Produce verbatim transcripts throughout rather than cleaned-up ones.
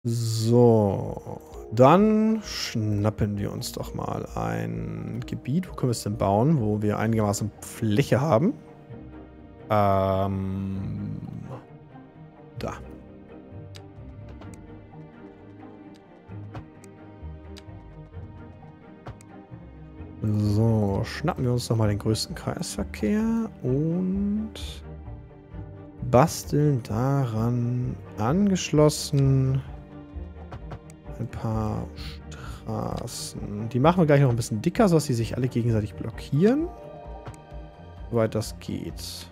So. Dann schnappen wir uns doch mal ein Gebiet. Wo können wir es denn bauen? Wo wir einigermaßen Fläche haben. Ähm. Da. So, schnappen wir uns doch mal den größten Kreisverkehr und basteln daran angeschlossen ein paar Straßen. Die machen wir gleich noch ein bisschen dicker, sodass sie sich alle gegenseitig blockieren. Soweit das geht.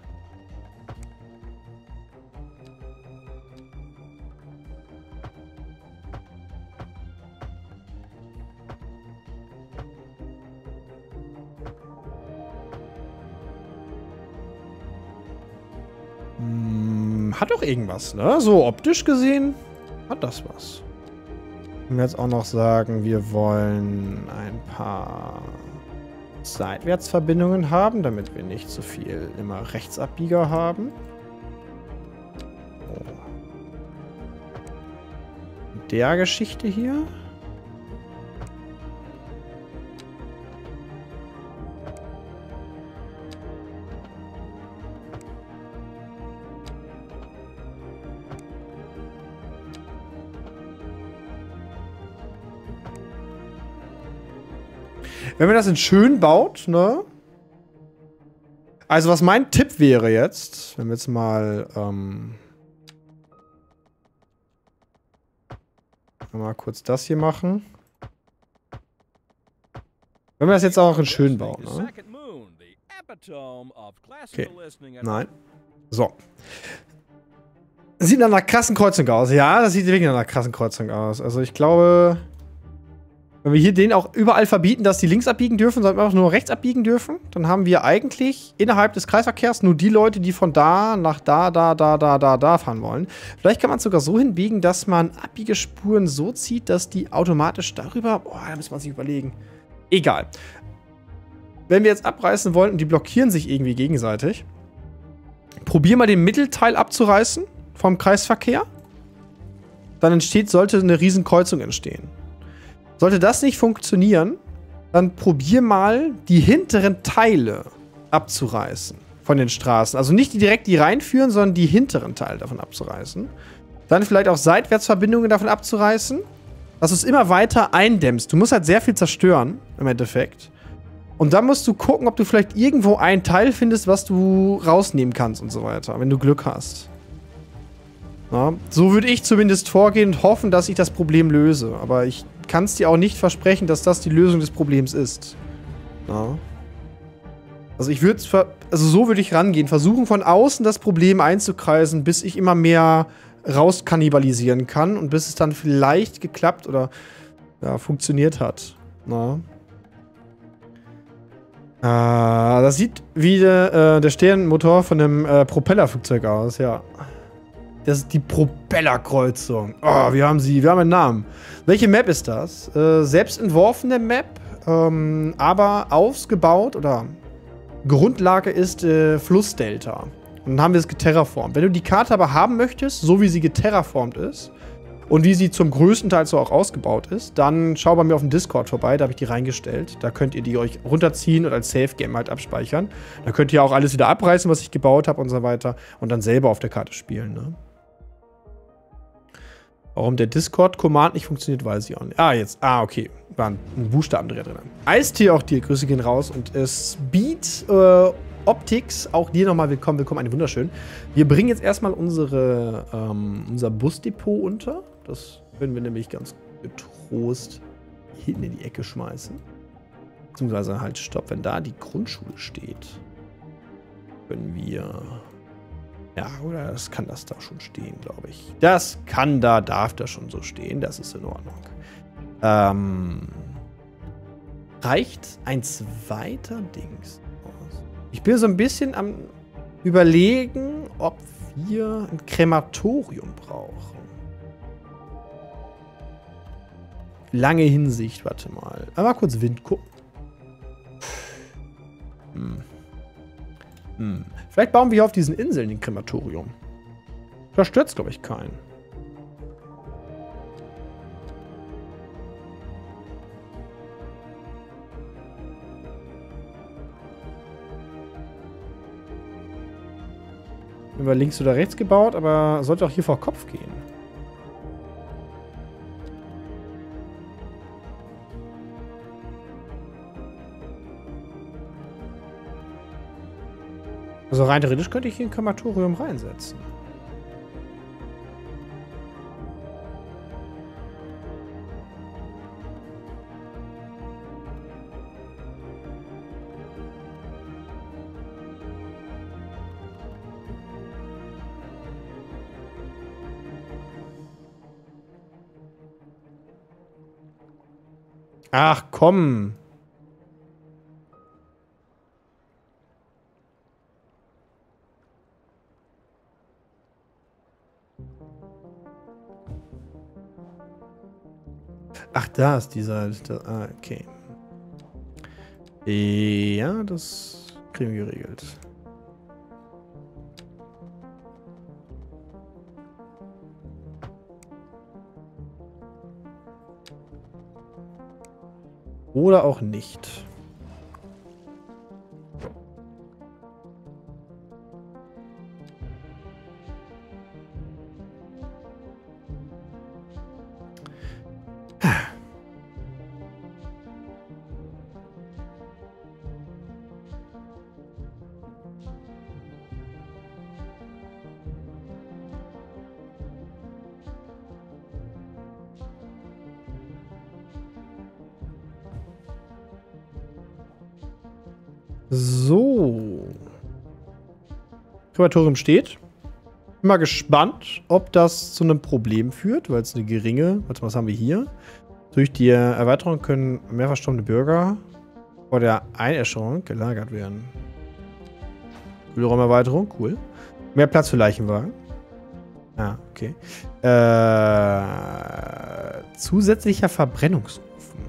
Hat doch irgendwas, ne? So optisch gesehen hat das was. Wenn wir jetzt auch noch sagen, wir wollen ein paar Seitwärtsverbindungen haben, damit wir nicht so viel immer Rechtsabbieger haben. Oh. In der Geschichte hier. Wenn man das in schön baut, ne? Also was mein Tipp wäre jetzt, wenn wir jetzt mal, ähm, mal kurz das hier machen. Wenn wir das jetzt auch in schön bauen, ne? Okay. Nein. So. Sieht nach einer krassen Kreuzung aus. Ja, das sieht wirklich nach einer krassen Kreuzung aus. Also ich glaube... Wenn wir hier denen auch überall verbieten, dass die links abbiegen dürfen, sondern einfach nur rechts abbiegen dürfen, dann haben wir eigentlich innerhalb des Kreisverkehrs nur die Leute, die von da nach da, da, da, da, da, da fahren wollen. Vielleicht kann man es sogar so hinbiegen, dass man Abbiegespuren so zieht, dass die automatisch darüber... Boah, da muss man sich überlegen. Egal. Wenn wir jetzt abreißen wollen und die blockieren sich irgendwie gegenseitig, probier mal den Mittelteil abzureißen vom Kreisverkehr. Dann entsteht, sollte eine Riesenkreuzung entstehen. Sollte das nicht funktionieren, dann probier mal, die hinteren Teile abzureißen von den Straßen. Also nicht die direkt die reinführen, sondern die hinteren Teile davon abzureißen. Dann vielleicht auch Seitwärtsverbindungen davon abzureißen, dass du es immer weiter eindämmst. Du musst halt sehr viel zerstören, im Endeffekt. Und dann musst du gucken, ob du vielleicht irgendwo ein Teil findest, was du rausnehmen kannst und so weiter, wenn du Glück hast. Ja, so würde ich zumindest vorgehen und hoffen, dass ich das Problem löse. Aber ich kann es dir auch nicht versprechen, dass das die Lösung des Problems ist. Ja. Also ich würde also so würde ich rangehen. Versuchen von außen das Problem einzukreisen, bis ich immer mehr rauskannibalisieren kann und bis es dann vielleicht geklappt oder ja, funktioniert hat. Ja. Äh, das sieht wie der, äh, der Sternenmotor von einem äh, Propellerflugzeug aus, ja. Das ist die Propellerkreuzung. Oh, wir haben sie. Wir haben einen Namen. Welche Map ist das? Äh, selbst entworfene Map, ähm, aber ausgebaut oder Grundlage ist äh, Flussdelta. Und dann haben wir es geterraformt. Wenn du die Karte aber haben möchtest, so wie sie geterraformt ist und wie sie zum größten Teil so auch ausgebaut ist, dann schau bei mir auf dem Discord vorbei. Da habe ich die reingestellt. Da könnt ihr die euch runterziehen und als Safe-Game halt abspeichern. Da könnt ihr auch alles wieder abreißen, was ich gebaut habe und so weiter. Und dann selber auf der Karte spielen, ne? Warum der Discord-Command nicht funktioniert, weiß ich auch nicht. Ah, jetzt. Ah, okay. War ein, ein Buchstabendreher drin. Eistier, auch dir. Grüße gehen raus. Und äh, Speed äh, Optics, auch dir nochmal willkommen. Willkommen, eine wunderschön. Wir bringen jetzt erstmal unsere, ähm, unser Busdepot unter. Das können wir nämlich ganz getrost hinten in die Ecke schmeißen. Beziehungsweise halt, stopp, wenn da die Grundschule steht, können wir... Ja, oder das kann das da schon stehen, glaube ich. Das kann da, darf da schon so stehen. Das ist in Ordnung. Ähm, reicht ein zweiter Dings aus? Ich bin so ein bisschen am Überlegen, ob wir ein Krematorium brauchen. Lange Hinsicht, warte mal. Mal kurz Wind gucken. Hm. Hm. Vielleicht bauen wir hier auf diesen Inseln ein Krematorium. Da stört es, glaube ich, keinen. Haben wir links oder rechts gebaut, aber sollte auch hier vor Kopf gehen. Also rein theoretisch könnte ich hier ein Krematorium reinsetzen. Ach, komm. Ach, da ist dieser... dieser ah, okay. Ja, das kriegen wir geregelt. Oder auch nicht. So. Krematorium steht. Bin mal gespannt, ob das zu einem Problem führt, weil es eine geringe, warte, was haben wir hier? Durch die Erweiterung können mehr verstorbene Bürger vor der Einäscherung gelagert werden. Kühlraumerweiterung, cool. Mehr Platz für Leichenwagen. Ah, okay. Äh, zusätzlicher Verbrennungsofen.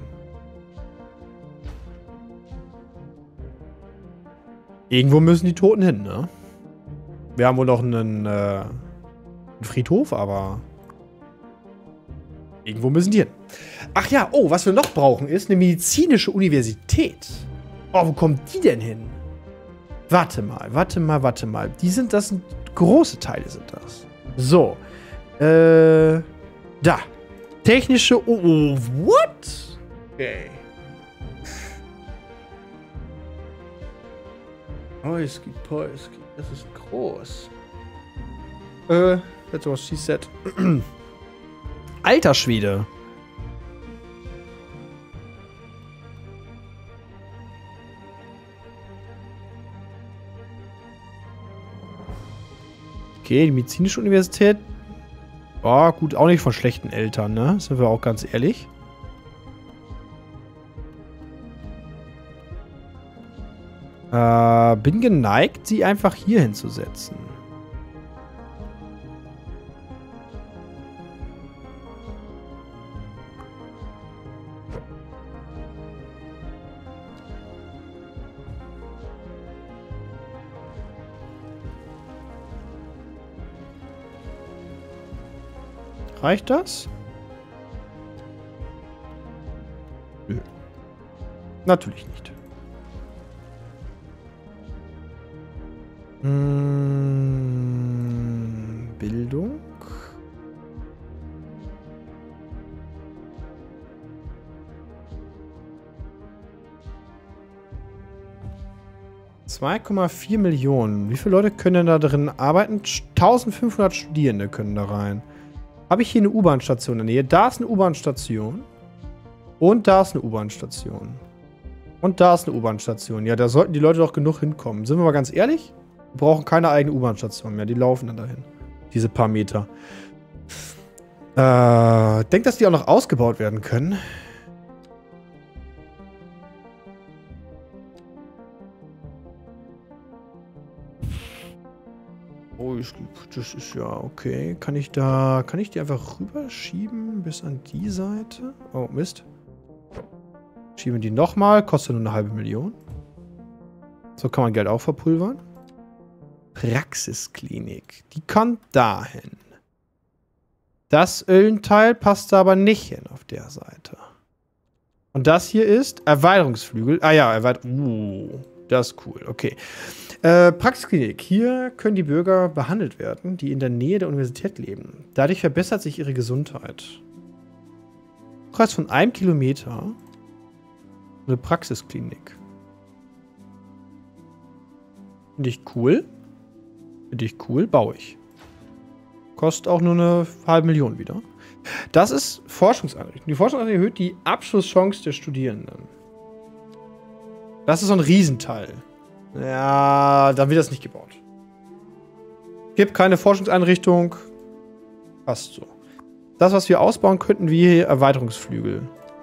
Irgendwo müssen die Toten hin, ne? Wir haben wohl noch einen, äh, einen Friedhof, aber irgendwo müssen die hin. Ach ja, oh, was wir noch brauchen ist eine medizinische Universität. Oh, wo kommt die denn hin? Warte mal, warte mal, warte mal. Die sind, das sind große Teile sind das. So. Äh, da. Technische, oh, oh what? Okay. Poiski, Poiski, das ist groß. Äh, that's what she said. Alter Schwede. Okay, die medizinische Universität. Oh, gut, auch nicht von schlechten Eltern, ne? Sind wir auch ganz ehrlich. Äh, bin geneigt, sie einfach hier hinzusetzen. Reicht das? Nö. Natürlich nicht. Hm, Bildung. zwei Komma vier Millionen. Wie viele Leute können da drin arbeiten? eintausendfünfhundert Studierende können da rein. Habe ich hier eine U-Bahn-Station in der Nähe? Da ist eine U-Bahn-Station. Und da ist eine U-Bahn-Station. Und da ist eine U-Bahn-Station. Ja, da sollten die Leute doch genug hinkommen. Sind wir mal ganz ehrlich? Wir brauchen keine eigene U-Bahn-Station mehr. Die laufen dann dahin. Diese paar Meter. Äh, denkt, dass die auch noch ausgebaut werden können. Oh, ich, das ist ja okay. Kann ich da, kann ich die einfach rüberschieben bis an die Seite? Oh, Mist. Schieben die nochmal. Kostet nur eine halbe Million. So kann man Geld auch verpulvern. Praxisklinik. Die kann dahin. Das Ölenteil passt da aber nicht hin auf der Seite. Und das hier ist Erweiterungsflügel. Ah ja, Erweiterung. Uh. Das ist cool, okay. Äh, Praxisklinik. Hier können die Bürger behandelt werden, die in der Nähe der Universität leben. Dadurch verbessert sich ihre Gesundheit. Kreis von einem Kilometer. Eine Praxisklinik. Finde ich cool. Finde ich cool, baue ich. Kostet auch nur eine halbe Million wieder. Das ist Forschungseinrichtung. Die Forschungseinrichtung erhöht die Abschlusschance der Studierenden. Das ist so ein Riesenteil. Ja, dann wird das nicht gebaut. Gibt keine Forschungseinrichtung. Passt so. Das, was wir ausbauen könnten, wir hier Erweiterungsflügel.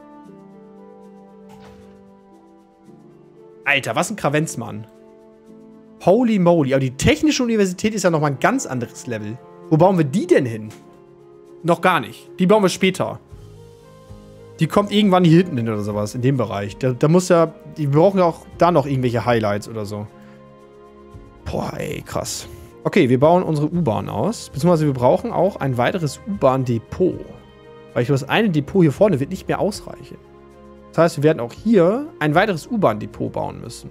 Alter, was ein Kravenzmann. Holy moly. Aber die Technische Universität ist ja nochmal ein ganz anderes Level. Wo bauen wir die denn hin? Noch gar nicht. Die bauen wir später. Die kommt irgendwann hier hinten hin oder sowas, in dem Bereich. Da, da muss ja, die brauchen ja auch da noch irgendwelche Highlights oder so. Boah, ey, krass. Okay, wir bauen unsere U-Bahn aus. Beziehungsweise wir brauchen auch ein weiteres U-Bahn-Depot. Weil ich glaube, das eine Depot hier vorne wird nicht mehr ausreichen. Das heißt, wir werden auch hier ein weiteres U-Bahn-Depot bauen müssen.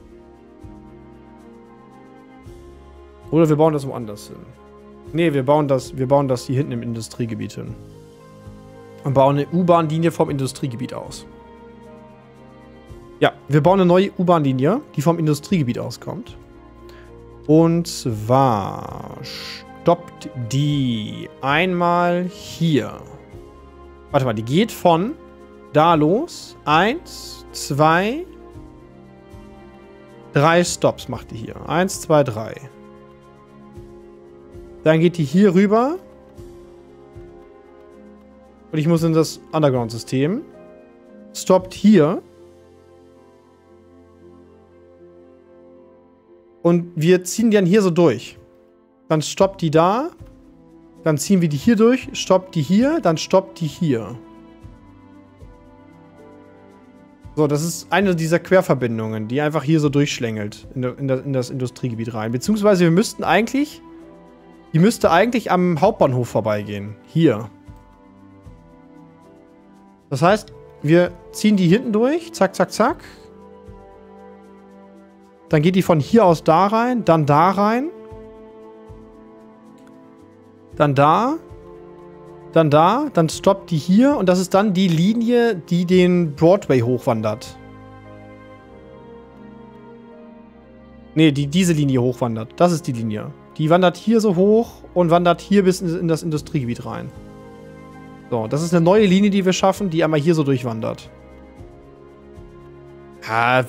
Oder wir bauen das woanders hin. Nee, wir bauen das, wir bauen das hier hinten im Industriegebiet hin. Und bauen eine U-Bahn-Linie vom Industriegebiet aus. Ja, wir bauen eine neue U-Bahn-Linie, die vom Industriegebiet auskommt. Und zwar stoppt die einmal hier. Warte mal, die geht von da los. Eins, zwei, drei Stops macht die hier. Eins, zwei, drei. Dann geht die hier rüber. Und ich muss in das Underground-System. Stoppt hier. Und wir ziehen die dann hier so durch. Dann stoppt die da. Dann ziehen wir die hier durch. Stoppt die hier. Dann stoppt die hier. So, das ist eine dieser Querverbindungen, die einfach hier so durchschlängelt. In, in, das, in das Industriegebiet rein. Beziehungsweise wir müssten eigentlich... Die müsste eigentlich am Hauptbahnhof vorbeigehen. Hier. Das heißt, wir ziehen die hinten durch. Zack, zack, zack. Dann geht die von hier aus da rein. Dann da rein. Dann da. Dann da. Dann stoppt die hier. Und das ist dann die Linie, die den Broadway hochwandert. Nee, die diese Linie hochwandert. Das ist die Linie. Die wandert hier so hoch und wandert hier bis in das Industriegebiet rein. So, das ist eine neue Linie, die wir schaffen, die einmal hier so durchwandert. Ja.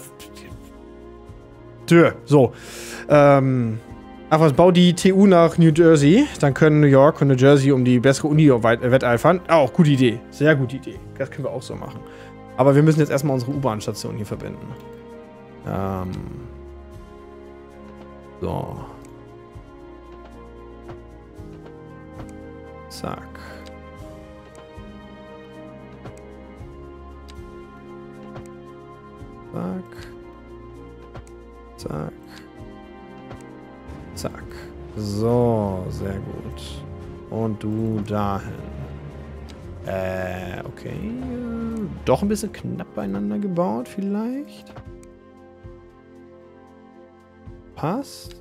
Tö, so. Ähm. Einfach bau die T U nach New Jersey. Dann können New York und New Jersey um die bessere Uni wetteifern. Auch gute Idee. Sehr gute Idee. Das können wir auch so machen. Aber wir müssen jetzt erstmal unsere U-Bahn-Station hier verbinden. Ähm. So. Zack. Zack. Zack. Zack. So, sehr gut. Und du dahin. Äh, okay. Doch ein bisschen knapp beieinander gebaut, vielleicht. Passt.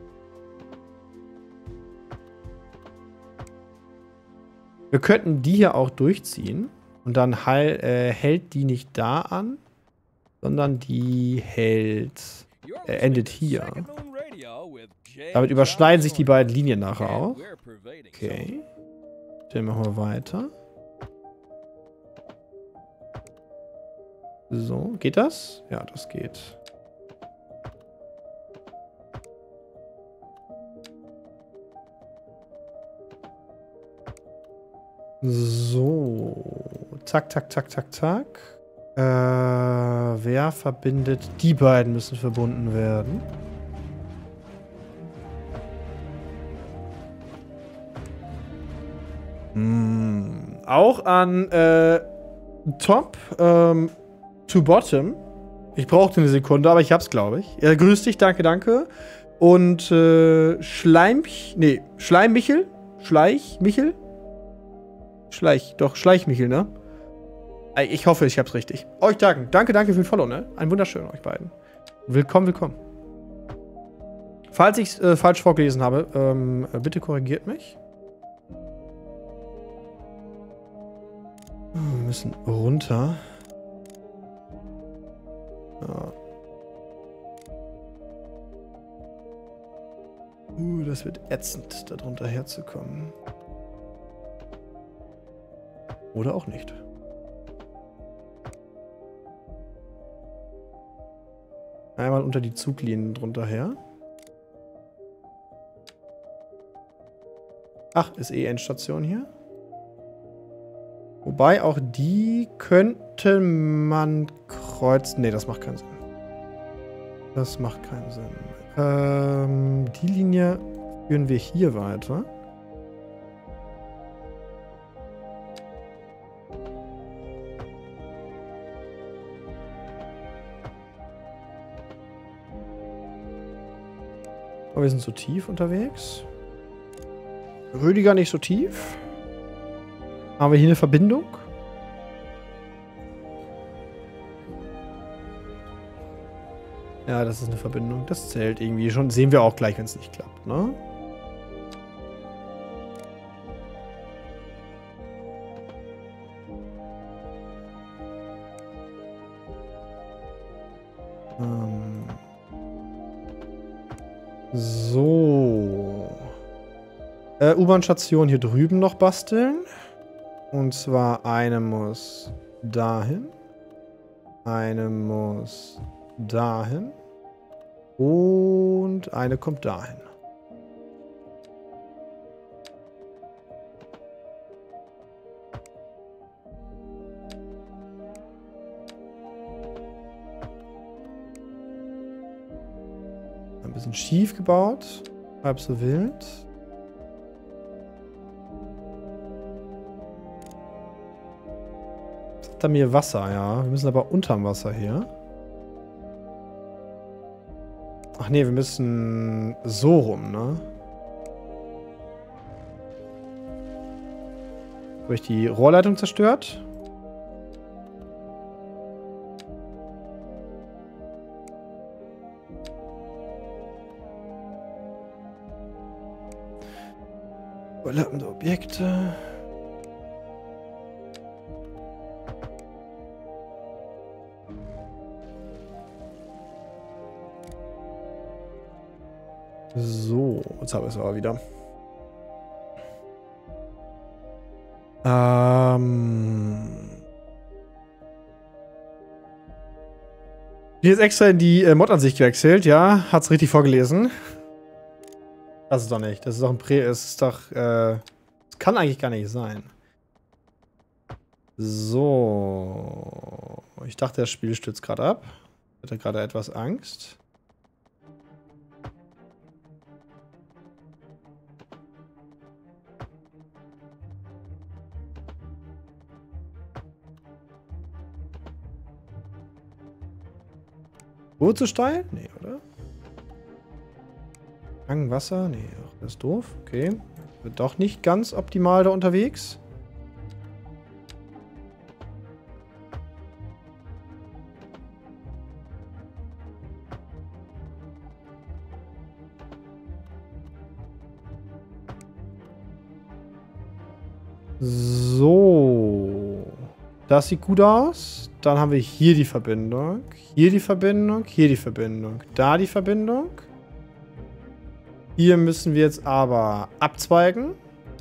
Wir könnten die hier auch durchziehen. Und dann heil, äh, hält die nicht da an, sondern die hält, äh, endet hier. Damit überschneiden sich die beiden Linien nachher auch. Okay. Dann machen wir weiter. So, geht das? Ja, das geht. So. Zack, zack, zack, zack, zack. Äh, wer verbindet? Die beiden müssen verbunden werden. Hm. Auch an äh, Top ähm, to Bottom. Ich brauchte eine Sekunde, aber ich hab's, glaube ich. Ja, grüß dich, danke, danke. Und äh, Schleim... Nee, Schleimmichel? Schleichmichel? Schleich, doch, Schleichmichel, ne? Ich hoffe, ich hab's richtig. Euch danken. Danke, danke für den Follow, ne? Ein wunderschön, euch beiden. Willkommen, willkommen. Falls ich es äh, falsch vorgelesen habe, ähm, bitte korrigiert mich. Wir müssen runter. Ja. Uh, das wird ätzend, da drunter herzukommen. Oder auch nicht. Einmal unter die Zuglinien drunter her. Ach, ist eh Endstation hier. Wobei auch die könnte man kreuzen. Ne, das macht keinen Sinn. Das macht keinen Sinn. Ähm, die Linie führen wir hier weiter. Aber wir sind so tief unterwegs. Rüdiger nicht so tief. Haben wir hier eine Verbindung? Ja, das ist eine Verbindung. Das zählt irgendwie schon. Sehen wir auch gleich, wenn es nicht klappt, ne? Ähm. So. Äh, U-Bahn-Station hier drüben noch basteln. Und zwar eine muss dahin. Eine muss dahin. Und eine kommt dahin. Ein bisschen schief gebaut. Halb so wild. Da mir Wasser, ja. Wir müssen aber unterm Wasser hier. Ach nee, wir müssen so rum, ne? Habe ich die Rohrleitung zerstört? Überlappende Objekte. So, jetzt habe ich es aber wieder. Ähm. Hier ist extra in die äh, Mod-Ansicht gewechselt, ja. Hat's richtig vorgelesen. Das ist doch nicht. Das ist doch ein Prä. Es ist doch. Äh, das kann eigentlich gar nicht sein. So. Ich dachte, das Spiel stürzt gerade ab. Ich hatte gerade etwas Angst. Wo zu steil? Nee, oder? Hang Wasser? Nee, das ist doof. Okay. Wird doch nicht ganz optimal da unterwegs. So. Das sieht gut aus. Dann haben wir hier die Verbindung. Hier die Verbindung. Hier die Verbindung. Da die Verbindung. Hier müssen wir jetzt aber abzweigen.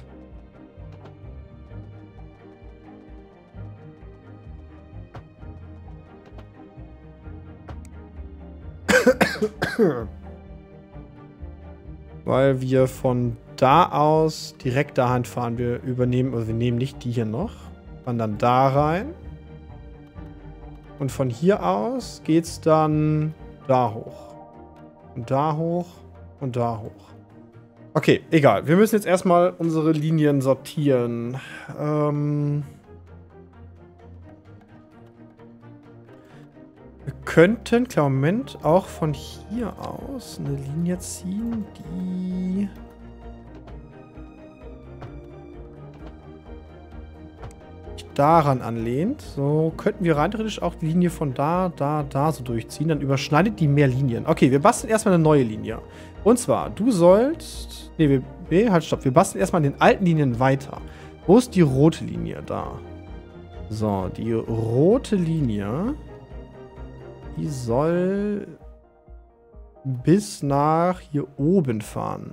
Weil wir von da aus direkt dahin fahren. Wir übernehmen, also wir nehmen nicht die hier noch. Fahren dann da rein. Und von hier aus geht's dann da hoch. Und da hoch und da hoch. Okay, egal. Wir müssen jetzt erstmal unsere Linien sortieren. Ähm wir könnten, klar, Moment, auch von hier aus eine Linie ziehen, die... Ich daran anlehnt, so könnten wir rein theoretisch auch die Linie von da, da, da so durchziehen. Dann überschneidet die mehr Linien. Okay, wir basteln erstmal eine neue Linie. Und zwar, du sollst... Nee, wir, nee, halt stopp. Wir basteln erstmal in den alten Linien weiter. Wo ist die rote Linie? Da. So, die rote Linie, die soll bis nach hier oben fahren.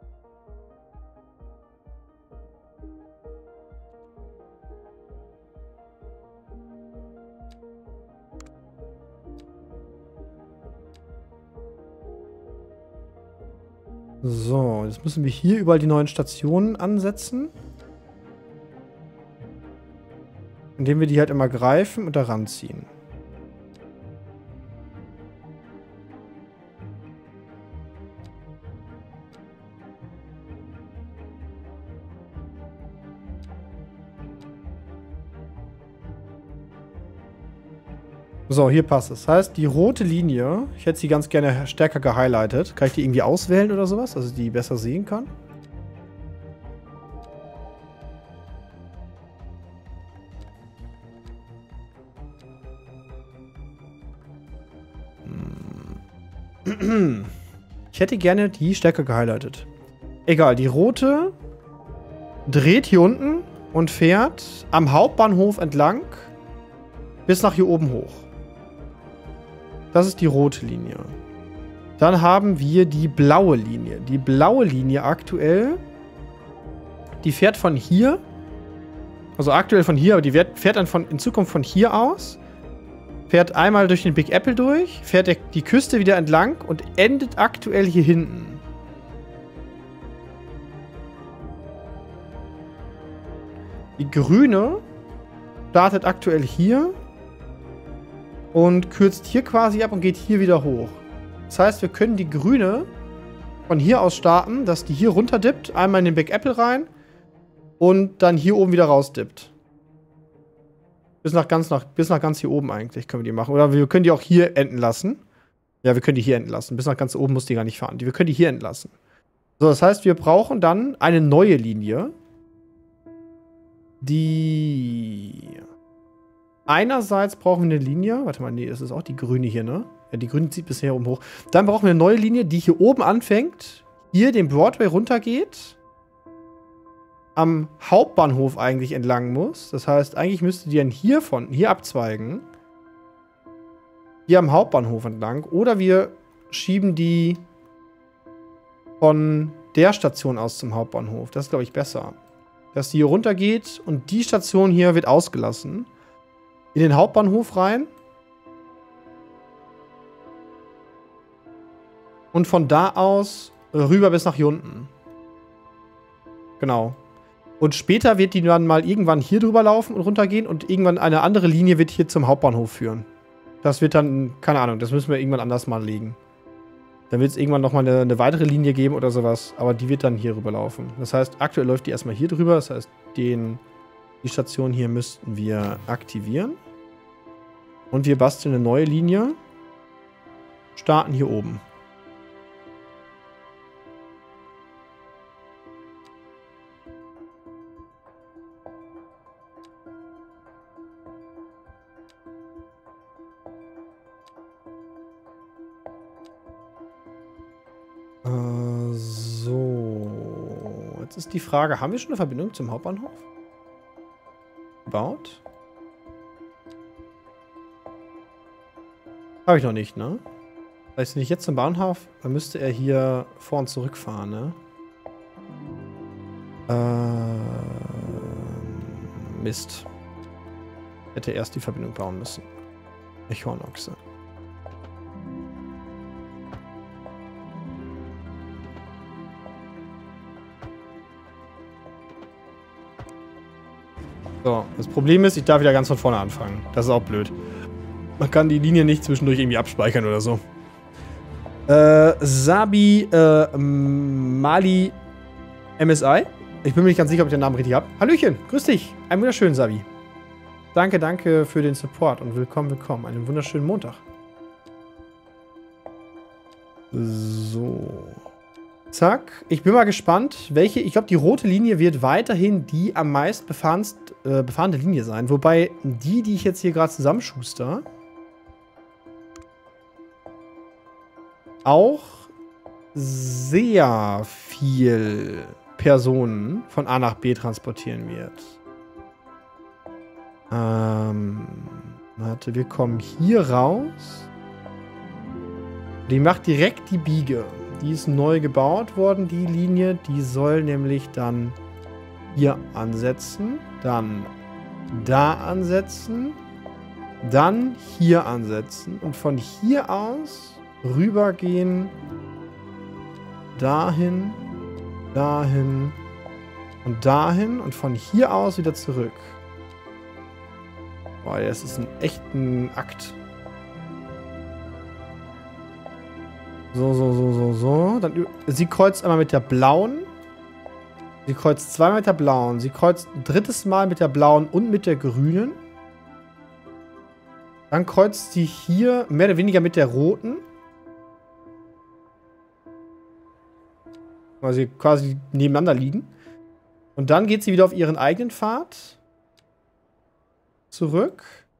So, jetzt müssen wir hier überall die neuen Stationen ansetzen. Indem wir die halt immer greifen und da ranziehen. So, hier passt es. Das heißt, die rote Linie, ich hätte sie ganz gerne stärker gehighlightet. Kann ich die irgendwie auswählen oder sowas, dass ich die besser sehen kann? Ich hätte gerne die stärker gehighlightet. Egal, die rote dreht hier unten und fährt am Hauptbahnhof entlang bis nach hier oben hoch. Das ist die rote Linie. Dann haben wir die blaue Linie. Die blaue Linie aktuell, die fährt von hier, also aktuell von hier, aber die fährt dann von, in Zukunft von hier aus, fährt einmal durch den Big Apple durch, fährt der, die Küste wieder entlang und endet aktuell hier hinten. Die grüne startet aktuell hier und kürzt hier quasi ab und geht hier wieder hoch. Das heißt, wir können die grüne von hier aus starten, dass die hier runterdippt, einmal in den Big Apple rein und dann hier oben wieder rausdippt. Bis nach ganz, nach, bis nach ganz hier oben eigentlich können wir die machen. Oder wir können die auch hier enden lassen. Ja, wir können die hier enden lassen. Bis nach ganz oben muss die gar nicht fahren. Wir können die hier enden lassen. So, das heißt, wir brauchen dann eine neue Linie. Die... Einerseits brauchen wir eine Linie. Warte mal, nee, das ist auch die grüne hier, ne? Ja, die grüne zieht bisher oben hoch. Dann brauchen wir eine neue Linie, die hier oben anfängt, hier den Broadway runtergeht, am Hauptbahnhof eigentlich entlang muss. Das heißt, eigentlich müsste die dann hier von, hier abzweigen. Hier am Hauptbahnhof entlang. Oder wir schieben die von der Station aus zum Hauptbahnhof. Das ist, glaube ich, besser. Dass die hier runtergeht und die Station hier wird ausgelassen. In den Hauptbahnhof rein. Und von da aus rüber bis nach hier unten. Genau. Und später wird die dann mal irgendwann hier drüber laufen und runtergehen und irgendwann eine andere Linie wird hier zum Hauptbahnhof führen. Das wird dann, keine Ahnung, das müssen wir irgendwann anders mal legen. Dann wird es irgendwann nochmal eine, eine weitere Linie geben oder sowas, aber die wird dann hier rüber laufen. Das heißt, aktuell läuft die erstmal hier drüber, das heißt, den, die Station hier müssten wir aktivieren. Und wir basteln eine neue Linie, starten hier oben. So, jetzt ist die Frage, haben wir schon eine Verbindung zum Hauptbahnhof gebaut? Habe ich noch nicht, ne? Das heißt, wenn ich jetzt zum Bahnhof, dann müsste er hier vor und zurück fahren, ne? Ähm, Mist. Hätte erst die Verbindung bauen müssen. Echornochse. So, das Problem ist, ich darf wieder ganz von vorne anfangen. Das ist auch blöd. Man kann die Linie nicht zwischendurch irgendwie abspeichern oder so. Äh, Sabi, äh, Mali, M S I. Ich bin mir nicht ganz sicher, ob ich den Namen richtig habe. Hallöchen, grüß dich. Einen wunderschönen Sabi. Danke, danke für den Support und willkommen, willkommen. Einen wunderschönen Montag. So. Zack. Ich bin mal gespannt, welche. Ich glaube, die rote Linie wird weiterhin die am meisten befahrenst, äh, befahrene Linie sein. Wobei die, die ich jetzt hier gerade zusammenschuster, auch sehr viel Personen von A nach B transportieren wird. Ähm, warte, wir kommen hier raus. Die macht direkt die Biege. Die ist neu gebaut worden, die Linie. Die soll nämlich dann hier ansetzen. Dann da ansetzen. Dann hier ansetzen. Und von hier aus rübergehen. Dahin. Dahin. Und dahin. Und von hier aus wieder zurück. Boah, das ist ein echten Akt. So, so, so, so, so. Dann, sie kreuzt einmal mit der blauen. Sie kreuzt zweimal mit der blauen. Sie kreuzt ein drittes Mal mit der blauen und mit der grünen. Dann kreuzt sie hier mehr oder weniger mit der roten. Weil sie quasi nebeneinander liegen. Und dann geht sie wieder auf ihren eigenen Pfad. Zurück.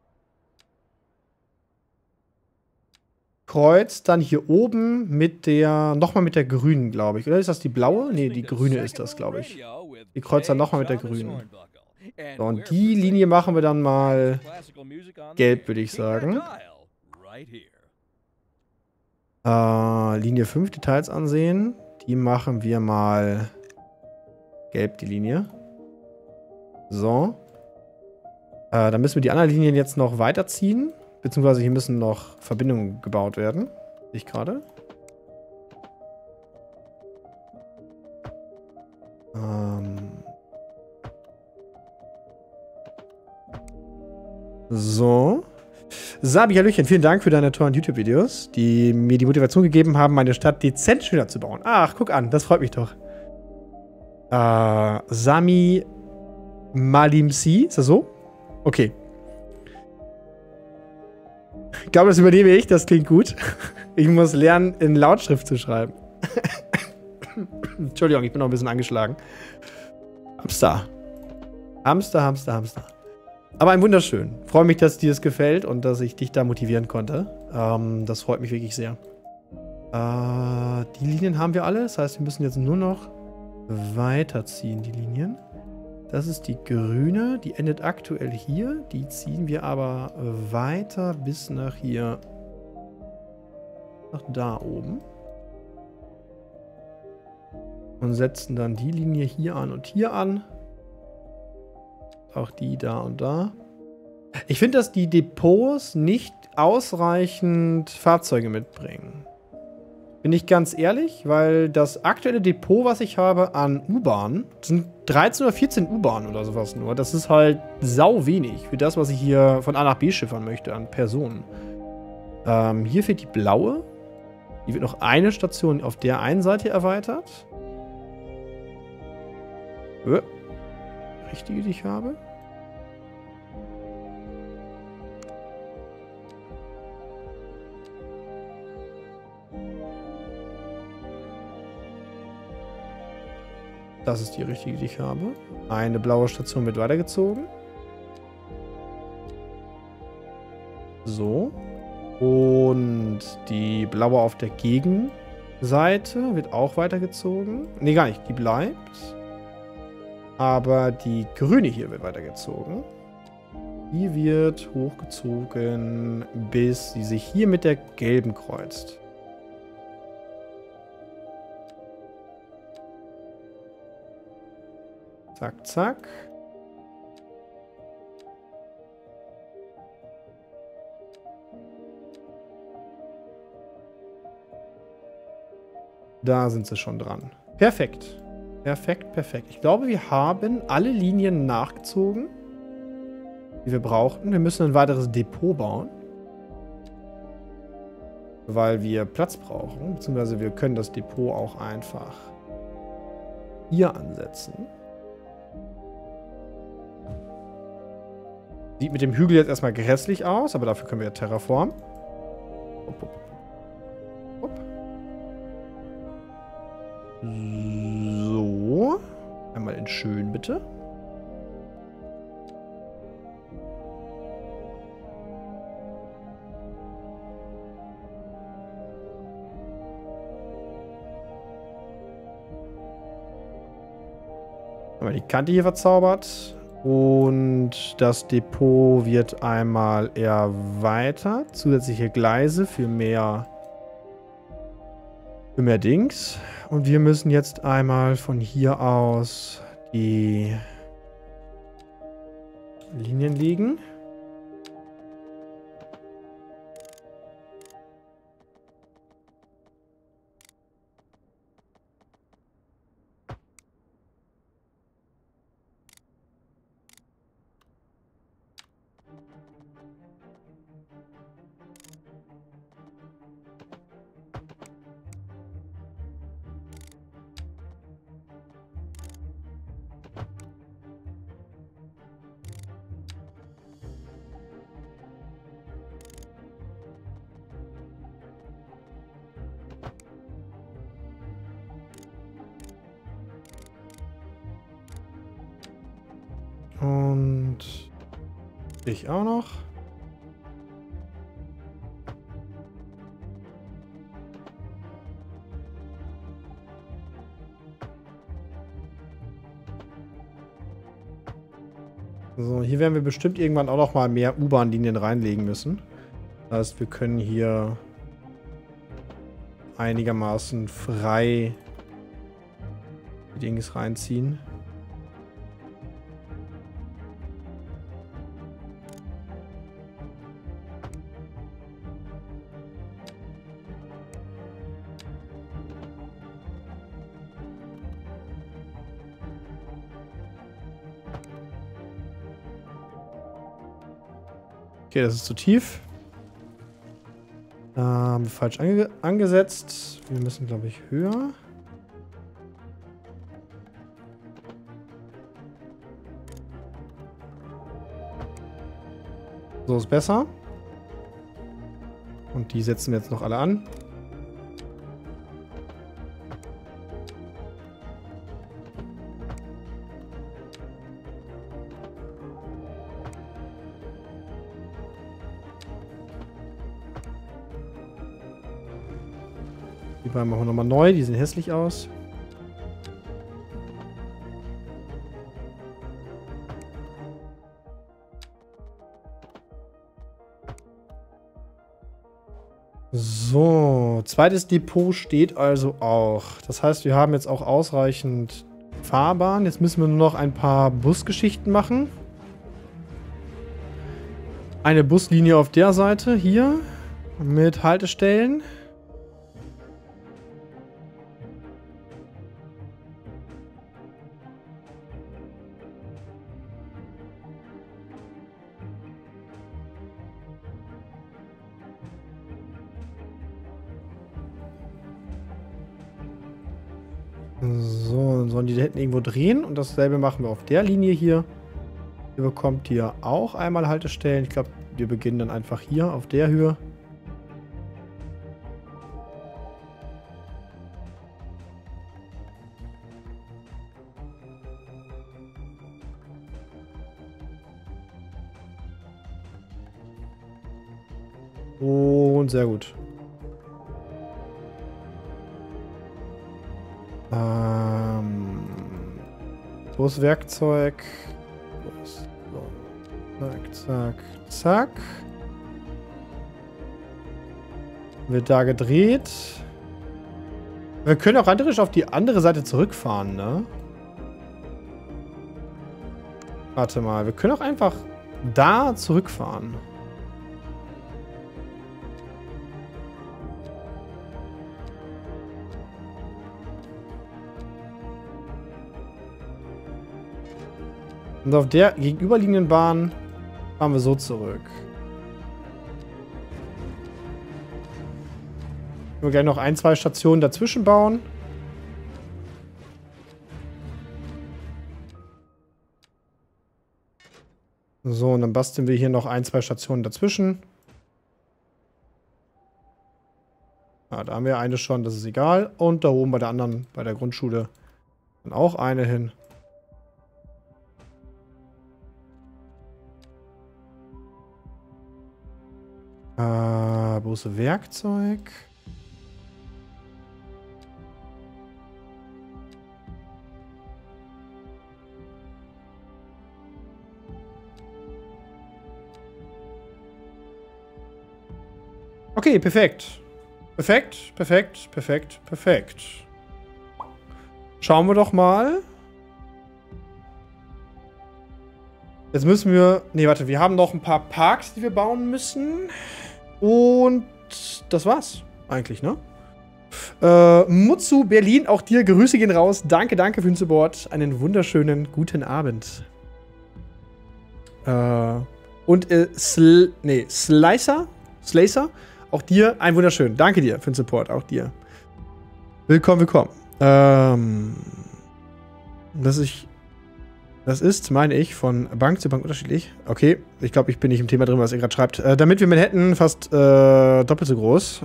Kreuzt dann hier oben mit der, nochmal mit der grünen, glaube ich. Oder ist das die blaue? Ne, die grüne ist das, glaube ich. Die kreuzt dann nochmal mit der grünen. So, und die Linie machen wir dann mal gelb, würde ich sagen. Äh, Linie fünf, Details ansehen. Die machen wir mal gelb, die Linie. So. Äh, dann müssen wir die anderen Linien jetzt noch weiterziehen. Beziehungsweise hier müssen noch Verbindungen gebaut werden. Sehe ich gerade. Ähm. So. Sabi, hallöchen, vielen Dank für deine tollen YouTube-Videos, die mir die Motivation gegeben haben, meine Stadt dezent schöner zu bauen. Ach, guck an, das freut mich doch. Äh, Sami Malimsi, ist das so? Okay. Ich glaube, das übernehme ich. Das klingt gut. Ich muss lernen, in Lautschrift zu schreiben. Entschuldigung, ich bin noch ein bisschen angeschlagen. Hamster. Hamster, Hamster, Hamster. Aber ein wunderschön. Freue mich, dass dir das gefällt und dass ich dich da motivieren konnte. Ähm, das freut mich wirklich sehr. Äh, die Linien haben wir alle. Das heißt, wir müssen jetzt nur noch weiterziehen, die Linien. Das ist die grüne, die endet aktuell hier. Die ziehen wir aber weiter bis nach hier. Nach da oben. Und setzen dann die Linie hier an und hier an. Auch die da und da. Ich finde, dass die Depots nicht ausreichend Fahrzeuge mitbringen. Bin ich ganz ehrlich, weil das aktuelle Depot, was ich habe an U-Bahnen, sind dreizehn oder vierzehn U-Bahnen oder sowas nur. Das ist halt sau wenig für das, was ich hier von A nach B schiffern möchte an Personen. Ähm, hier fehlt die blaue. Hier wird noch eine Station auf der einen Seite erweitert. Äh, richtige, die ich habe. Das ist die richtige, die ich habe. Eine blaue Station wird weitergezogen. So. Und die blaue auf der Gegenseite wird auch weitergezogen. Ne, gar nicht. Die bleibt. Aber die grüne hier wird weitergezogen. Die wird hochgezogen, bis sie sich hier mit der gelben kreuzt. Zack, zack. Da sind sie schon dran. Perfekt. Perfekt, perfekt. Ich glaube, wir haben alle Linien nachgezogen, die wir brauchten. Wir müssen ein weiteres Depot bauen. Weil wir Platz brauchen. Beziehungsweise wir können das Depot auch einfach hier ansetzen. Sieht mit dem Hügel jetzt erstmal grässlich aus, aber dafür können wir ja terraformen. Hopp, hopp. Hopp. Haben wir die Kante hier verzaubert. Und das Depot wird einmal erweitert. Zusätzliche Gleise für mehr, für mehr Dings. Und wir müssen jetzt einmal von hier aus die Linien legen. Und ich auch noch. So, hier werden wir bestimmt irgendwann auch noch mal mehr U-Bahn-Linien reinlegen müssen. Das heißt, wir können hier einigermaßen frei die Dings reinziehen. Okay, das ist zu tief. Ähm, falsch ange angesetzt. Wir müssen, glaube ich, höher. So ist besser. Und die setzen wir jetzt noch alle an. Die beiden machen wir nochmal neu, die sehen hässlich aus. So, zweites Depot steht also auch. Das heißt, wir haben jetzt auch ausreichend Fahrbahn. Jetzt müssen wir nur noch ein paar Busgeschichten machen. Eine Buslinie auf der Seite hier mit Haltestellen. So, dann sollen die da hinten irgendwo drehen. Und dasselbe machen wir auf der Linie hier. Ihr bekommt hier auch einmal Haltestellen. Ich glaube, wir beginnen dann einfach hier auf der Höhe. Und sehr gut. Ähm, Buswerkzeug. Bus, so. Zack, zack, zack. Wird da gedreht. Wir können auch randerisch auf die andere Seite zurückfahren, ne? Warte mal, wir können auch einfach da zurückfahren. Und auf der gegenüberliegenden Bahn fahren wir so zurück. Wir gleich noch ein, zwei Stationen dazwischen bauen. So, und dann basteln wir hier noch ein, zwei Stationen dazwischen. Ah, da haben wir eine schon, das ist egal. Und da oben bei der anderen, bei der Grundschule, dann auch eine hin. Äh, große Werkzeug. Okay, perfekt. Perfekt, perfekt, perfekt, perfekt. Schauen wir doch mal. Jetzt müssen wir... Nee, warte, wir haben noch ein paar Parks, die wir bauen müssen. Und das war's eigentlich, ne? Äh, Mutsu Berlin, auch dir Grüße gehen raus. Danke, danke für den Support. Einen wunderschönen guten Abend. Äh, und äh, Sl nee, Slicer, Slicer, auch dir einen wunderschönen. Danke dir für den Support, auch dir. Willkommen, willkommen. Ähm, dass ich... Das ist, meine ich, von Bank zu Bank unterschiedlich. Okay, ich glaube, ich bin nicht im Thema drin, was ihr gerade schreibt. Äh, damit wir Manhattan fast äh, doppelt so groß.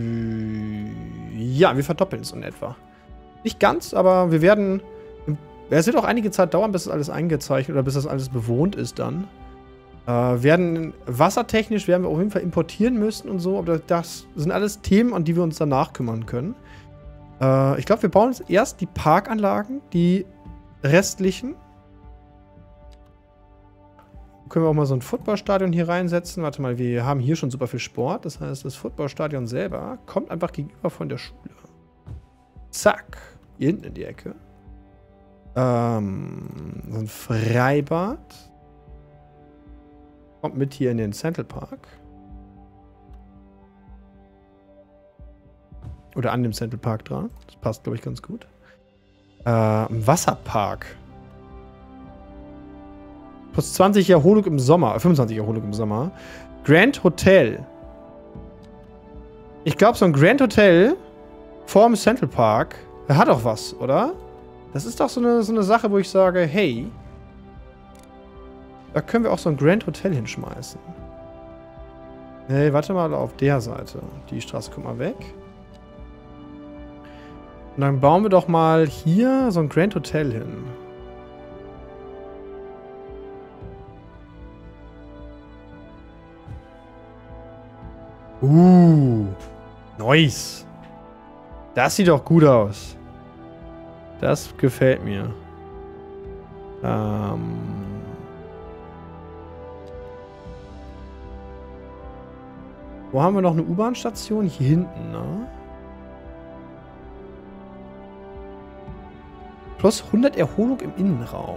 Ja, wir verdoppeln es in etwa. Nicht ganz, aber wir werden... Es wird auch einige Zeit dauern, bis das alles eingezeichnet oder bis das alles bewohnt ist dann. Äh, werden wassertechnisch werden wir auf jeden Fall importieren müssen und so, aber das sind alles Themen, an die wir uns danach kümmern können. Äh, ich glaube, wir bauen jetzt erst die Parkanlagen, die restlichen. Können wir auch mal so ein Footballstadion hier reinsetzen. Warte mal, wir haben hier schon super viel Sport. Das heißt, das Footballstadion selber kommt einfach gegenüber von der Schule. Zack. Hier hinten in die Ecke. Ähm, so ein Freibad. Kommt mit hier in den Central Park. Oder an dem Central Park dran. Das passt, glaube ich, ganz gut. Äh, ein Wasserpark. Plus zwanzig Erholung im Sommer. fünfundzwanzig Erholung im Sommer. Grand Hotel. Ich glaube, so ein Grand Hotel vorm Central Park, der hat doch was, oder? Das ist doch so eine, so eine Sache, wo ich sage, hey, da können wir auch so ein Grand Hotel hinschmeißen. Nee, warte mal, auf der Seite. Die Straße kommt mal weg. Und dann bauen wir doch mal hier so ein Grand Hotel hin. Uh, nice. Das sieht doch gut aus. Das gefällt mir. Ähm. Wo haben wir noch eine U-Bahn-Station? Hier hinten, ne? Plus hundert Erholung im Innenraum.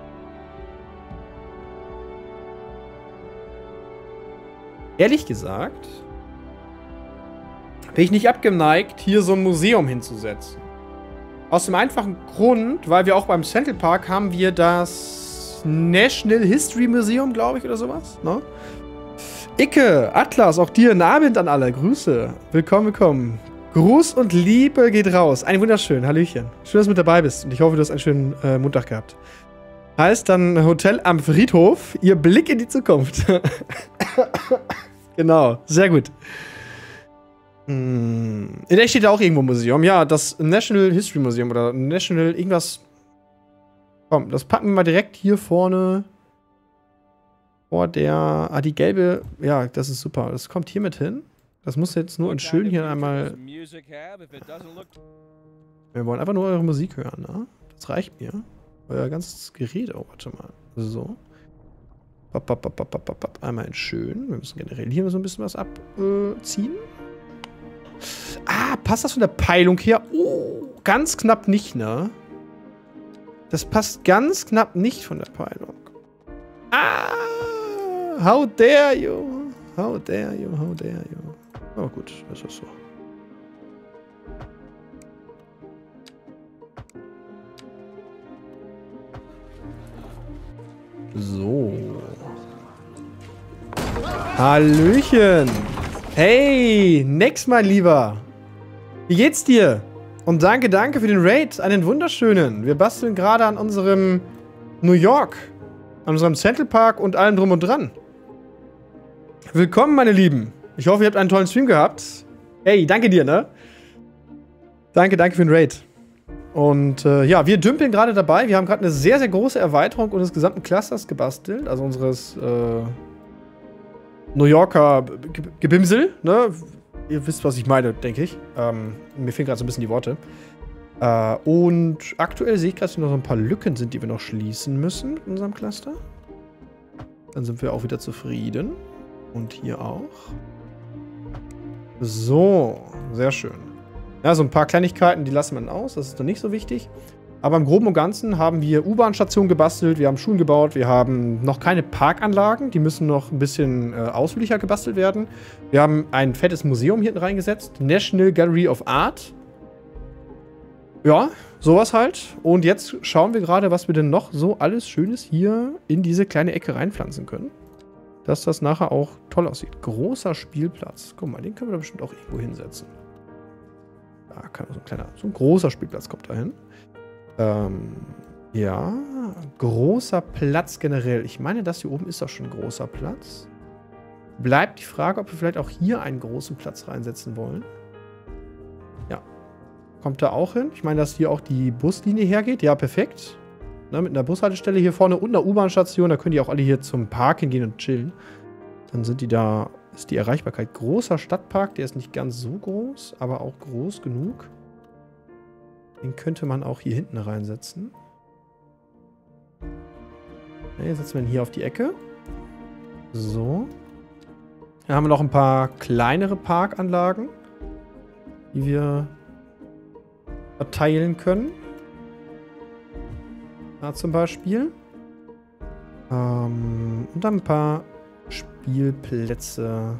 Ehrlich gesagt, bin ich nicht abgeneigt, hier so ein Museum hinzusetzen. Aus dem einfachen Grund, weil wir auch beim Central Park haben wir das National History Museum, glaube ich, oder sowas, ne? Icke, Atlas, auch dir einen Abend an alle. Grüße. Willkommen, willkommen. Gruß und Liebe geht raus. Ein wunderschön. Hallöchen. Schön, dass du mit dabei bist. Und ich hoffe, du hast einen schönen äh, Montag gehabt. Heißt dann Hotel am Friedhof. Ihr Blick in die Zukunft. Genau. Sehr gut. In der steht da auch irgendwo ein Museum. Ja, das National History Museum oder National irgendwas. Komm, das packen wir mal direkt hier vorne vor der... Ah, die gelbe... Ja, das ist super. Das kommt hier mit hin. Das muss jetzt nur in schön hier einmal... Wir wollen einfach nur eure Musik hören, ne? Das reicht mir. Euer ganzes Gerät. Oh, warte mal. So. Einmal in schön. Wir müssen generell hier so ein bisschen was abziehen. Ah, passt das von der Peilung her? Oh, ganz knapp nicht, ne? Das passt ganz knapp nicht von der Peilung. Ah, how dare you? How dare you? How dare you? Oh gut, das ist so. So. Hallöchen. Hey, Nex, mein Lieber. Wie geht's dir? Und danke, danke für den Raid. Einen wunderschönen. Wir basteln gerade an unserem New York. An unserem Central Park und allem drum und dran. Willkommen, meine Lieben. Ich hoffe, ihr habt einen tollen Stream gehabt. Hey, danke dir, ne? Danke, danke für den Raid. Und äh, ja, wir dümpeln gerade dabei. Wir haben gerade eine sehr, sehr große Erweiterung unseres gesamten Clusters gebastelt. Also unseres äh, New Yorker Gebimsel, ne? Ihr wisst, was ich meine, denke ich. Ähm, mir fehlen gerade so ein bisschen die Worte. Äh, und aktuell sehe ich gerade, dass noch so ein paar Lücken sind, die wir noch schließen müssen mit unserem Cluster. Dann sind wir auch wieder zufrieden. Und hier auch. So, sehr schön. Ja, so ein paar Kleinigkeiten, die lassen wir aus. Das ist dann nicht so wichtig. Aber im Groben und Ganzen haben wir U-Bahn-Stationen gebastelt, wir haben Schulen gebaut, wir haben noch keine Parkanlagen, die müssen noch ein bisschen äh, ausführlicher gebastelt werden. Wir haben ein fettes Museum hier hinten reingesetzt, National Gallery of Art. Ja, sowas halt. Und jetzt schauen wir gerade, was wir denn noch so alles Schönes hier in diese kleine Ecke reinpflanzen können. Dass das nachher auch toll aussieht. Großer Spielplatz. Guck mal, den können wir da bestimmt auch irgendwo hinsetzen. Da kann so ein kleiner, so ein großer Spielplatz kommt da hin. Ähm, ja, großer Platz generell. Ich meine, das hier oben ist doch schon ein großer Platz. Bleibt die Frage, ob wir vielleicht auch hier einen großen Platz reinsetzen wollen. Ja. Kommt da auch hin. Ich meine, dass hier auch die Buslinie hergeht. Ja, perfekt. Ne, mit einer Bushaltestelle hier vorne und einer U-Bahn-Station. Da können die auch alle hier zum Park hingehen und chillen. Dann sind die da, ist die Erreichbarkeit. Großer Stadtpark, der ist nicht ganz so groß, aber auch groß genug. Den könnte man auch hier hinten reinsetzen. Okay, setzen wir ihn hier auf die Ecke. So. Dann haben wir noch ein paar kleinere Parkanlagen, die wir verteilen können. Da zum Beispiel. Ähm, und dann ein paar Spielplätze.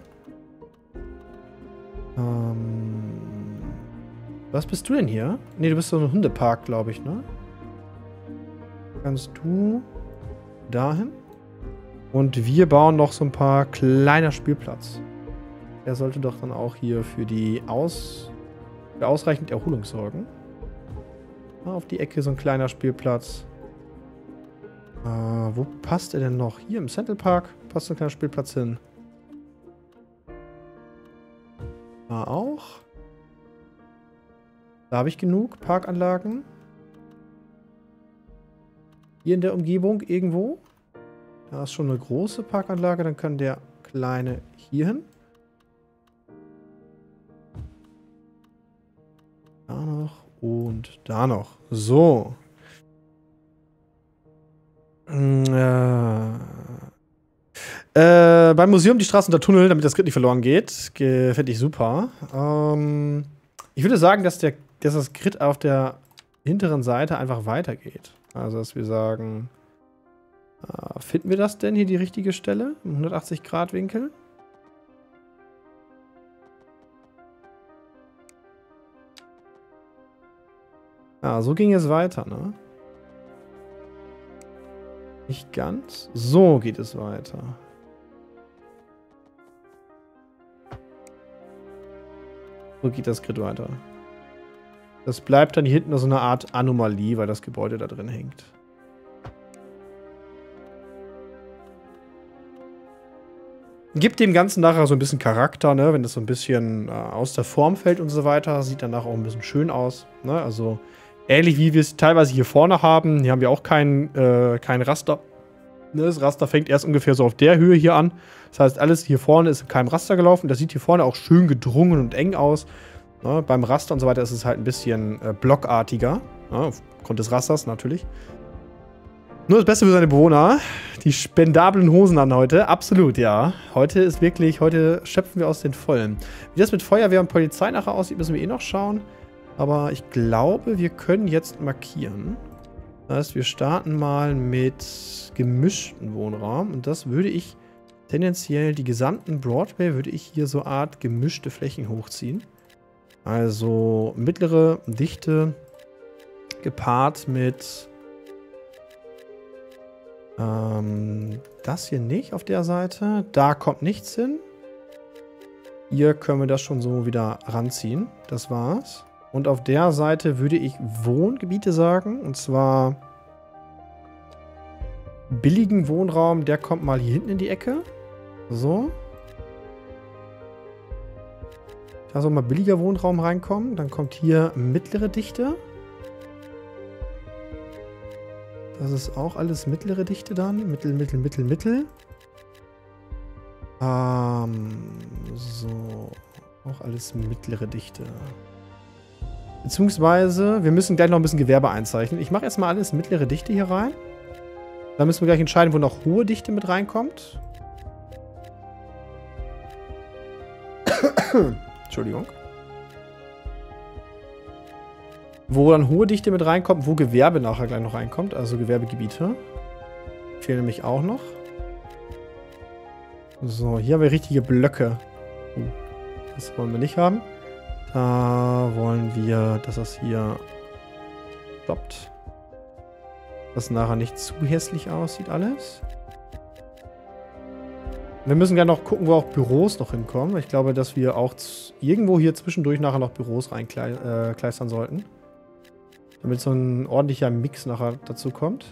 Ähm... Was bist du denn hier? Ne, du bist so ein Hundepark, glaube ich, ne? Kannst du dahin? Und wir bauen noch so ein paar kleiner Spielplatz. Der sollte doch dann auch hier für die Aus... für ausreichend Erholung sorgen. Ja, auf die Ecke so ein kleiner Spielplatz. Äh, wo passt er denn noch? Hier im Central Park passt so ein kleiner Spielplatz hin. Da auch. Da habe ich genug Parkanlagen. Hier in der Umgebung irgendwo. Da ist schon eine große Parkanlage. Dann kann der kleine hier hin. Da noch und da noch. So. Äh, äh, beim Museum die Straßen der Tunnel, damit das Grid nicht verloren geht. Finde ich super. Ähm, ich würde sagen, dass der dass das Grid auf der hinteren Seite einfach weitergeht. Also, dass wir sagen, äh, finden wir das denn hier die richtige Stelle? Im hundertachtzig Grad Winkel? Ja, so ging es weiter, ne? Nicht ganz. So geht es weiter. So geht das Grid weiter. Das bleibt dann hier hinten so eine Art Anomalie, weil das Gebäude da drin hängt. Gibt dem Ganzen nachher so ein bisschen Charakter, ne? Wenn das so ein bisschen äh, aus der Form fällt und so weiter. Sieht danach auch ein bisschen schön aus. Ne? Also ähnlich wie wir es teilweise hier vorne haben. Hier haben wir auch kein, äh, kein Raster. Ne? Das Raster fängt erst ungefähr so auf der Höhe hier an. Das heißt, alles hier vorne ist in keinem Raster gelaufen. Das sieht hier vorne auch schön gedrungen und eng aus. Ne, beim Raster und so weiter ist es halt ein bisschen äh, blockartiger. Ne, aufgrund des Rasters natürlich. Nur das Beste für seine Bewohner. Die spendablen Hosen an heute. Absolut, ja. Heute ist wirklich, heute schöpfen wir aus den Vollen. Wie das mit Feuerwehr und Polizei nachher aussieht, müssen wir eh noch schauen. Aber ich glaube, wir können jetzt markieren. Das heißt, wir starten mal mit gemischten Wohnraum. Und das würde ich tendenziell, die gesamten Broadway, würde ich hier so eine Art gemischte Flächen hochziehen. Also mittlere Dichte gepaart mit ähm, das hier nicht auf der Seite. Da kommt nichts hin. Hier können wir das schon so wieder ranziehen. Das war's. Und auf der Seite würde ich Wohngebiete sagen. Und zwar billigen Wohnraum. Der kommt mal hier hinten in die Ecke. So. Da soll mal billiger Wohnraum reinkommen. Dann kommt hier mittlere Dichte. Das ist auch alles mittlere Dichte dann. Mittel, mittel, mittel, mittel. Ähm, so. Auch alles mittlere Dichte. Beziehungsweise, wir müssen gleich noch ein bisschen Gewerbe einzeichnen. Ich mache erstmal alles mittlere Dichte hier rein. Dann müssen wir gleich entscheiden, wo noch hohe Dichte mit reinkommt. Entschuldigung. Wo dann hohe Dichte mit reinkommt, wo Gewerbe nachher gleich noch reinkommt, also Gewerbegebiete. Fehlen nämlich auch noch. So, hier haben wir richtige Blöcke. Oh, das wollen wir nicht haben. Da wollen wir, dass das hier stoppt. Dass nachher nicht zu hässlich aussieht alles. Wir müssen gerne noch gucken, wo auch Büros noch hinkommen. Ich glaube, dass wir auch irgendwo hier zwischendurch nachher noch Büros reinkleistern äh, sollten. Damit so ein ordentlicher Mix nachher dazu kommt.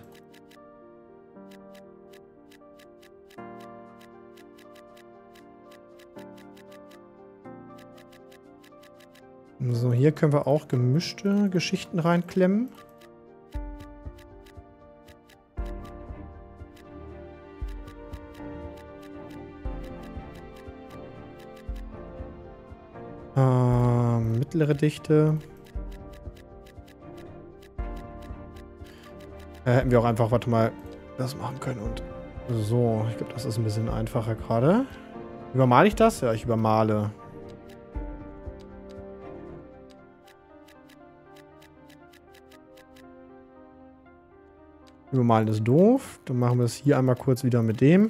So, hier können wir auch gemischte Geschichten reinklemmen. Äh, mittlere Dichte. Äh, hätten wir auch einfach, warte mal, das machen können und so. Ich glaube, das ist ein bisschen einfacher gerade. Übermale ich das? Ja, ich übermale. Übermalen ist doof. Dann machen wir es hier einmal kurz wieder mit dem.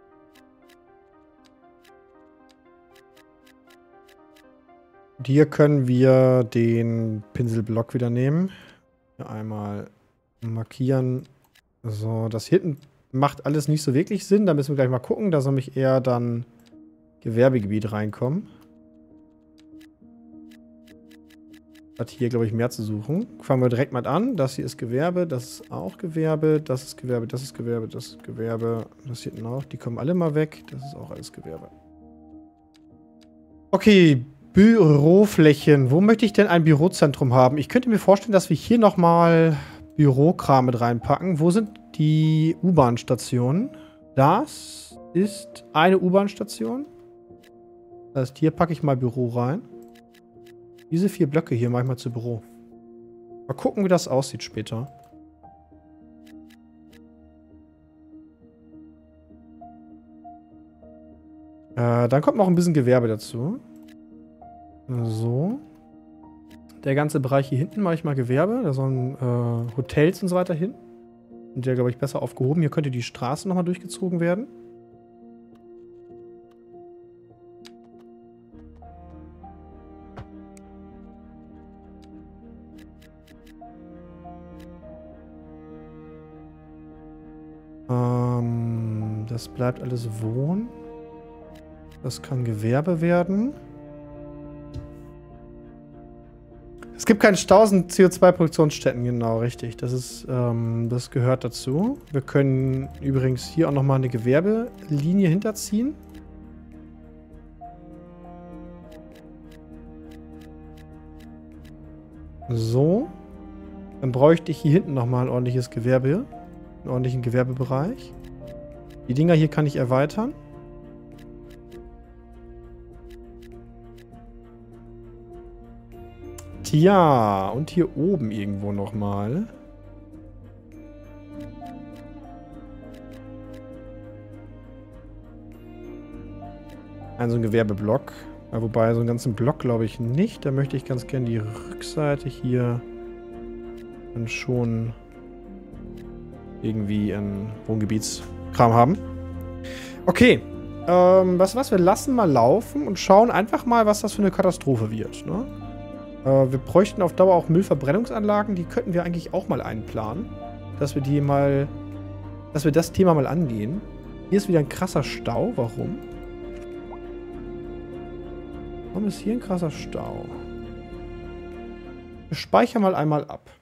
Und hier können wir den Pinselblock wieder nehmen. Hier einmal markieren. So, das hier hinten macht alles nicht so wirklich Sinn. Da müssen wir gleich mal gucken. Da soll mich eher dann Gewerbegebiet reinkommen. Hat hier, glaube ich, mehr zu suchen. Fangen wir direkt mal an. Das hier ist Gewerbe, das ist auch Gewerbe, das ist Gewerbe, das ist Gewerbe, das ist Gewerbe. Das hier hinten auch. Die kommen alle mal weg. Das ist auch alles Gewerbe. Okay, Büroflächen. Wo möchte ich denn ein Bürozentrum haben? Ich könnte mir vorstellen, dass wir hier nochmal Bürokram mit reinpacken. Wo sind die U-Bahn-Stationen? Das ist eine U-Bahn-Station. Das heißt, hier packe ich mal Büro rein. Diese vier Blöcke hier mache ich mal zu Büro. Mal gucken, wie das aussieht später. Äh, dann kommt noch ein bisschen Gewerbe dazu. So. Der ganze Bereich hier hinten mache ich mal Gewerbe. Da sollen äh, Hotels und so weiter hin. Und der, glaube ich, besser aufgehoben. Hier könnte die Straße nochmal durchgezogen werden. Ähm, das bleibt alles Wohnen. Das kann Gewerbe werden. Es gibt keine tausend C O zwei Produktionsstätten, genau, richtig. Das ist, ähm, das gehört dazu. Wir können übrigens hier auch nochmal eine Gewerbelinie hinterziehen. So. Dann bräuchte ich hier hinten nochmal ein ordentliches Gewerbe. Einen ordentlichen Gewerbebereich. Die Dinger hier kann ich erweitern. Tja, und hier oben irgendwo nochmal. Ein so ein Gewerbeblock. Ja, wobei, so einen ganzen Block glaube ich nicht. Da möchte ich ganz gerne die Rückseite hier dann schon irgendwie ein Wohngebietskram haben. Okay. Ähm, was was? Wir lassen mal laufen und schauen einfach mal, was das für eine Katastrophe wird, ne? Wir bräuchten auf Dauer auch Müllverbrennungsanlagen. Die könnten wir eigentlich auch mal einplanen. Dass wir die mal... Dass wir das Thema mal angehen. Hier ist wieder ein krasser Stau. Warum? Warum ist hier ein krasser Stau? Wir speichern mal einmal ab.